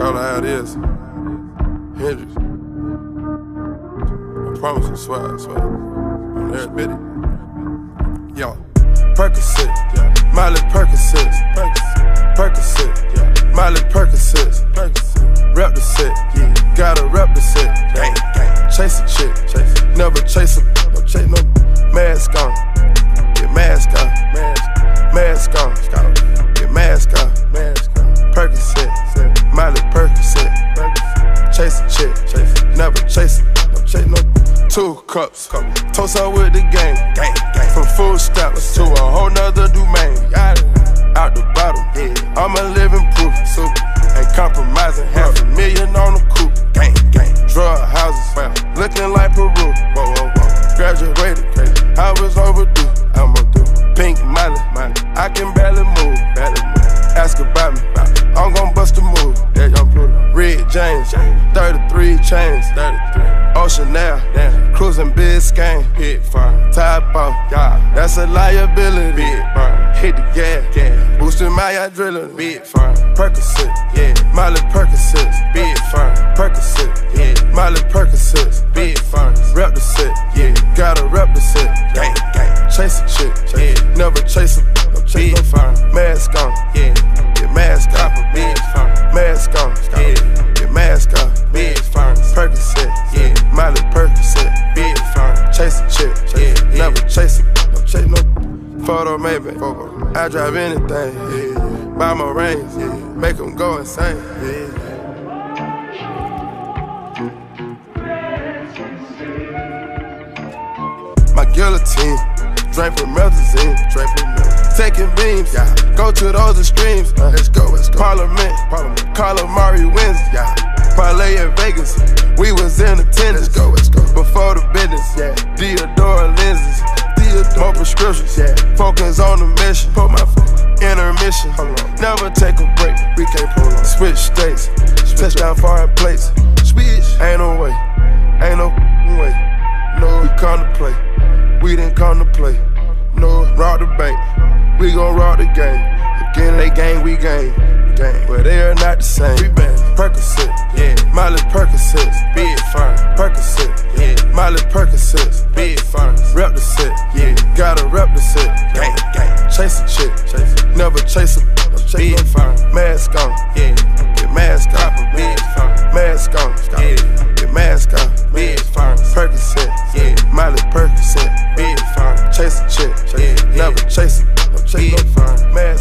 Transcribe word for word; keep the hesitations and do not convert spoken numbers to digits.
Call her how it is. Hendrix. I promise you, swear, I swear. On every bit. Yo. Percocet, yeah. Miley Percocet, Percocet, yeah. Miley Percocet, rep the set, yeah. Gotta rep the set, gang, gang. Chase a chick, chase. Never chase a, no chase, no mask on. Get mask on, mask on, get mask on, mask on. Percocet, Miley Percocet, chase a chick, chase. Never chase a, no chase, no. Two cups, toast out with the gang, gang, gang. From food stamps to a whole nother domain. Out the bottom, yeah. I'm a living proof, super. Ain't compromising, half a million on the coupe, gang, gang. Drug houses, well, looking like Peru. Whoa, whoa, whoa. Graduated, crazy. I was overdue, I'm overdue. Pink Miley, Miley. I can barely move, barely move. Ask about me, I'm gon' bust a move. Yeah, young Pluto. Red James, thirty-three chains, thirty-three. Ocean now, damn. Cruising Biscayne, hit fire. Tide off, yeah. That's a liability. Big fire. Hit the gas, gas. Boosting my adrenaline. Big fire. Percocet, yeah. Miley Percocet, big fire. Percocet, yeah. Miley Percocet, big fire. Rep the set, yeah. Gotta rep the set, gang, gang. Chase a chick, chase. Yeah. Never chase a, no chase, no fire. Mask on, yeah. Get mask on, big fire. Mask on, yeah. Get mask on, big fire. Percocet, yeah. Miley Percocet, big fire. Chase a chick, chase. Yeah. Never chase a, no chase, no photo maybe. I drive anything, yeah. Buy my range, yeah. Make them go insane, yeah. My guillotine, drink from Melazine, drink from Melazine. Taking beams, yeah. Go to those extremes, uh, let's go, let's go. Parliament, Parliament. Calamari wins, yeah. Parlay in Vegas, we was in attendance. Let's go, let's go. Before the business, yeah. Deodora lenses, Deodora. More prescriptions, yeah. Focus on the mission, put my phone. Intermission, never take a break. We can't pull on. Switch states, Switch touchdown foreign plates. Switch, ain't no way, ain't no way. No, we come to play. We didn't come to play. No, rock the bank. We gon' rock the game. Again, they gang, we gang. Gang. But they are not the same. We bang. Percocet, yeah. Miley Percocet, big fire. Percocet, yeah. Miley Percocet, big fire. Rep the set, yeah. Gotta rep the set, gang, gang. Chase a chick, chase. Never chase a, no chase, big no fire. Mask on, yeah. Get mask on, big fire. Mask on, yeah. Get mask on, big fire. Percocet, yeah. Miley Percocet, big fire. Chase a chick, chase. Yeah. Never chase a, no chase, big no fire. Mask